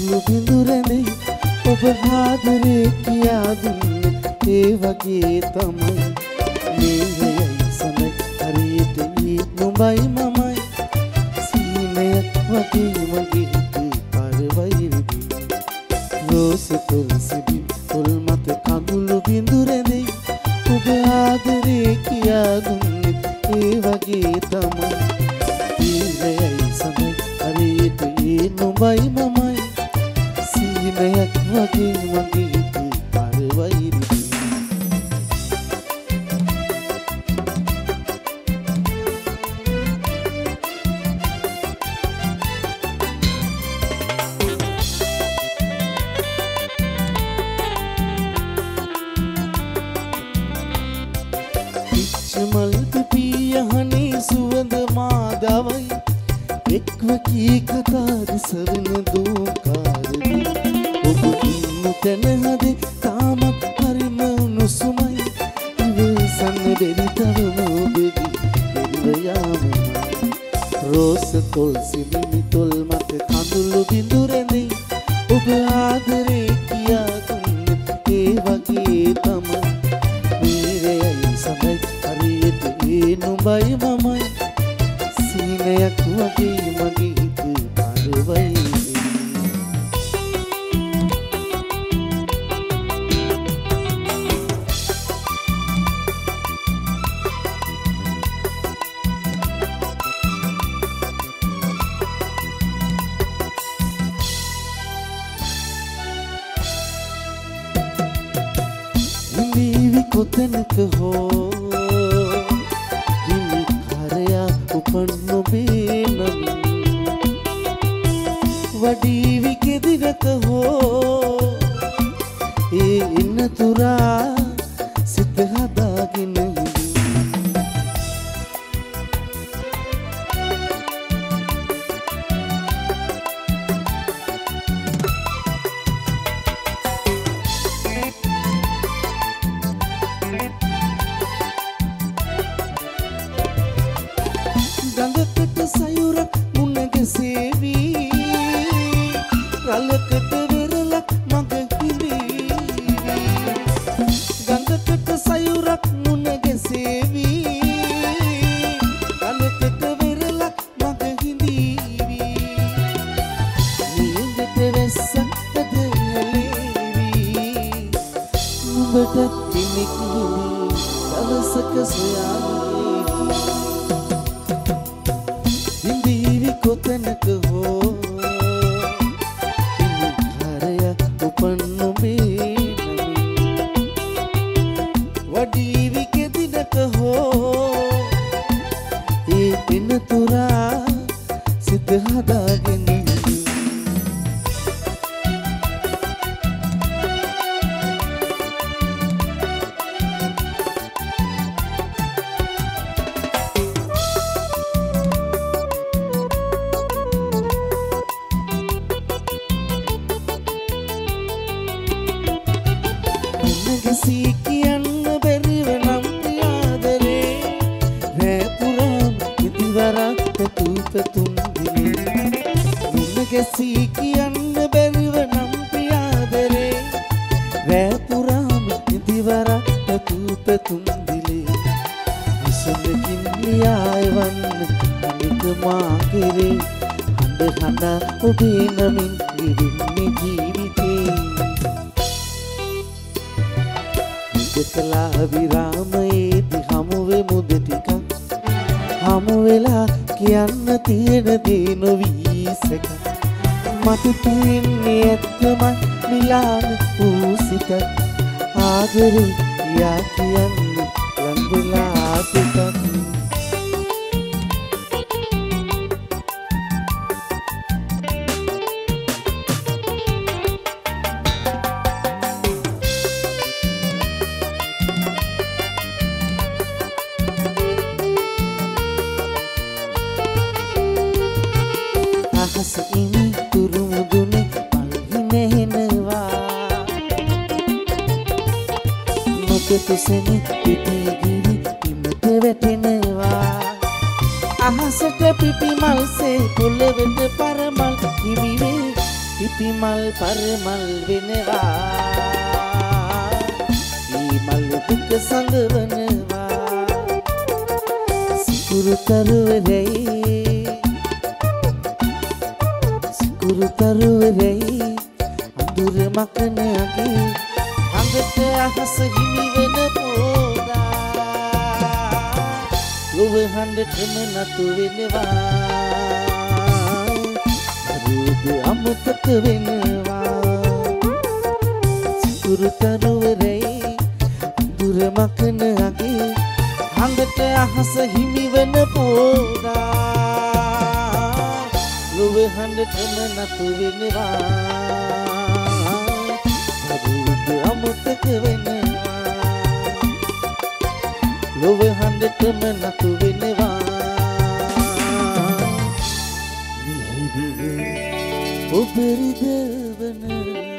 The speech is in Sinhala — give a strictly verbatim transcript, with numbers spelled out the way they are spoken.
කඳුළු බිඳුරනේ ඔබ ආදරේ කියා දුන්නේ ඒ වගේ තමයි මේවයි සමයි හරියට ඊ නුඹයි මමයි සීනයක් වගේ මගේ හිතේ පරවයිරිදී රෝස තුල්සිබි තුල් මත කඳුළු බිඳුරනේ ඔබ ආදරේ කියා දුන්නේ ඒ වගේ තමයි මේවයි සමයි හරියට ඊ නුඹයි මමයි සීනයක් වගේ මගේ හිතේ පරවයිරිදී මල් පිපියහනේ සුවඳ මාදවයි එක්ව කී කතා දිසවන දෝකාරදී ඔබ ඉන්න තැන හදේ තාමත් හරිම උණුසුමයි ඉවසන්න බැරි තවම ඔබගේ එළිව යාමයි රෝස තොල් සිඹි තොල් මත කඳුළු බිඳුරනේ ඔබ ආදරේ කියා දුන්නේ ඒ වගේ තමයි මේරයයි සමයි හරියට ඒ නුඹයි මමයි සීනයක් වගේ මගේ හිතේ පරවයි හිඳීවි කොතැනක හෝ හිමි කරයා උපන් නොබේ නම් වඩීවි කෙදිනක හෝ ඒ ඉන්න තුරා සිත හදාගෙන ගඟකට සයුරක් මුණග සේවී රලකට වෙරළක් මග හිඳීවි ගඟකට සයුරක් මුණග සේවී රලකට වෙරළක් මග හිඳීවි නියඟට වැස්සක් ඇදලේවි නුඹට කෙනෙක් හිඳී දවසක සොයාවි හිඳීවි කොතැනක හෝ හිමි කරයා උපන් නොබේ නම් වඩීවි කෙදිනක හෝ ඒ එන තුරා සිත හදාගෙන සී කියන්න බැරිව නම් ආදරේ රෑ පුරාම ඉදිවරක් පැතු පැතුම් දිනේ මුන්නගැසී කියන්න බැරිව නම් ආදරේ රෑ පුරාම ඉදිවරක් පැතු පැතුම් දිනේ විසඳකින් ලියායවන්න අනික මා කෙරේ හඬ හඬා ඔබේ නමින් ඉරින්නේ ජීවිතේ දෙකලා විරාමයේදී හමුවේ මුද ටිකක් හමු වෙලා කියන්න තියෙන දේ නොවී සැක මට තියෙන්නේ ඇත්තමයි මිලාන වූ සිතක් ආදරේ යා කියන්නේ ලං වෙලා ටිකක් අහස ඉනි තුරු මුදුනේ පල්හිනෙනවා නොකෙතුසෙනි පිටිගිරි ඉමට වැටෙනවා අහසට පිපි මල්සේ පොළවෙට පරමල් හිමිවේ හිත පිමල් පරමල් වෙනවා ඊ මල් දුක සංගවනවා සිකුරු තරුවරයි සිකුරු තරුවරයි අඳුර මකනගේ හඟට අහස හිමි වෙන පෝදා ලොව හඬටම නතු වෙනවා අරුද අමතක වෙනවා සිකුරු තරුවරයි අඳුර මකනගේ හඟට අහස හිමි වෙන පෝදා ලොව හඬටම නතු වෙනවා අරුද අමතක වෙනවා ලොව හඬටම නතු වෙනවා මිහිරි ඔබ රිදවන